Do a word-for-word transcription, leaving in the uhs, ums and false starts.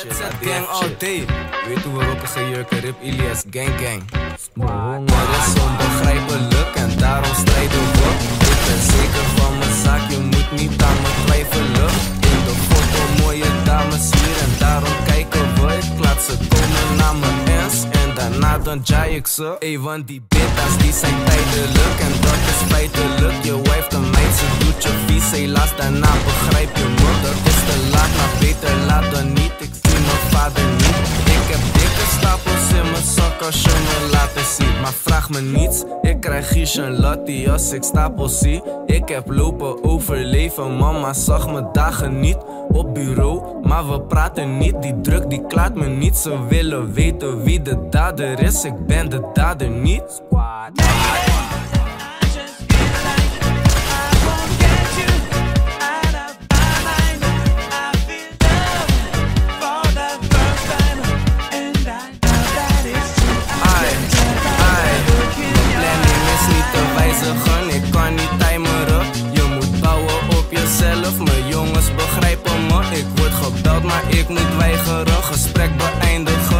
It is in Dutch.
shit. Gang all day. Weet hoe we rocken gejurken, Rip Ilias, gang gang. Mijn honger is onbegrijpelijk en daarom strijden we. Ik ben zeker van mijn zaak, je moet niet aan me twijfelen. In de foto mooie dames hier en daarom kijken we. Ik laat ze komen naar mijn ens en daarna dan jaai ik ze. Ey, want die betas die zijn tijdelijk en dat is feitelijk. Je wife de meid, ze doet je vies, helaas daarna begrijp je me. Dat is te laat, maar beter laat dan niet. Ik zie mijn vader niet. Ik heb dikke stapels in mijn zak als je me laten zien. Maar vraag me niets, ik krijg Gies en Lottie als ik stapels zie. Ik heb lopen overleven, mama zag me dagen niet op bureau, maar we praten niet. Die druk die klaart me niet, ze willen weten wie de dader is. Ik ben de dader niet. Squad. Ik kan niet timeren, je moet bouwen op jezelf. Mijn jongens begrijpen me, ik word gebeld maar ik moet weigeren. Gesprek beëindigen.